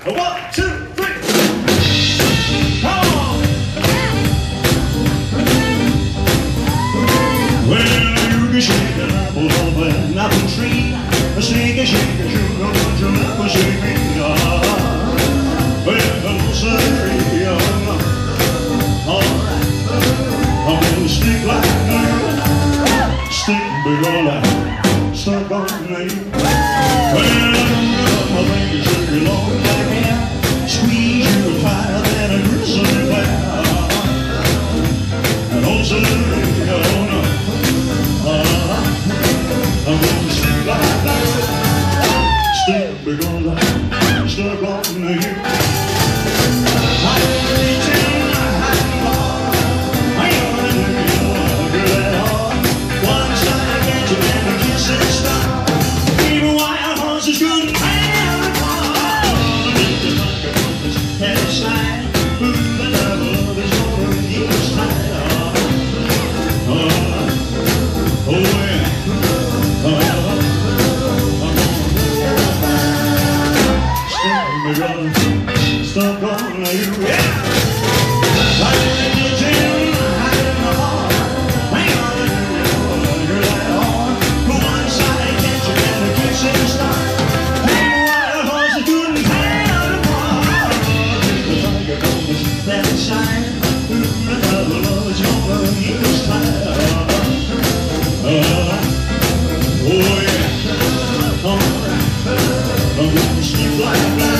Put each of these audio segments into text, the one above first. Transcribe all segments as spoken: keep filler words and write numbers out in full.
One, two, three. Come on. Well, you can shake an apple off an apple tree. Shake it, shake it, sugar, won't you never shake me? Well, say, alright, I'm gonna stick like glue. Stick big ol' like stuck on me. Well, my fingers shake you long like hair. Squeeze you tighter than a grizzly bear. And don't say, oh no, uh, I'm gonna stick like that. Stick big ol' like stuck on me. I only tell you how you are. I only do you know you're that hard. One time I get you and the kiss and stop. Even wild horses couldn't handle it far. Just the like a compass had a slide. Ooh, the devil of his motor and he was tired. Oh, oh yeah. Oh, I'm gonna stick me, brother. Stuck on you, yeah. I need to tell you how in my heart. Hang on, you're that hard. Go one side, catch you and the kiss and start. Hey, wild horse, you couldn't handle it apart. Just the tiger compass that shine. Ooh, the devil loves your love, he was tired. Uh, oh yeah, alright. I'm gonna sleep like that.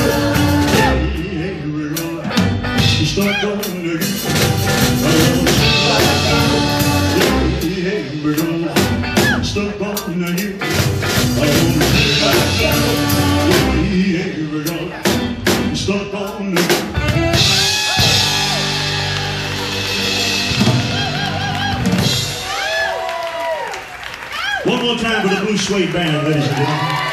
Stuck on you. I'm gonna stick like that. Yeah, we're gonna stuck on you. I'm gonna stick like that. Yeah, we're gonna stuck on you. One more time for the Blue Suede Band, ladies and gentlemen.